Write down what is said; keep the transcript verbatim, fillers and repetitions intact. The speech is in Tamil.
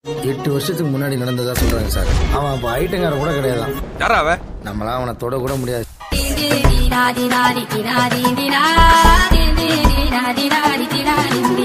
எட்டு வருஷத்துக்கு முன்னாடி நடந்ததா சொல்றாங்க சார். அவன் அப்ப ஐட்டங்கார கூட கிடையாது. யாரா அவன்? நம்மளாம் அவனை தொட கூட முடியாது. Di di di da di da di di da di di da di di di da di da di di da.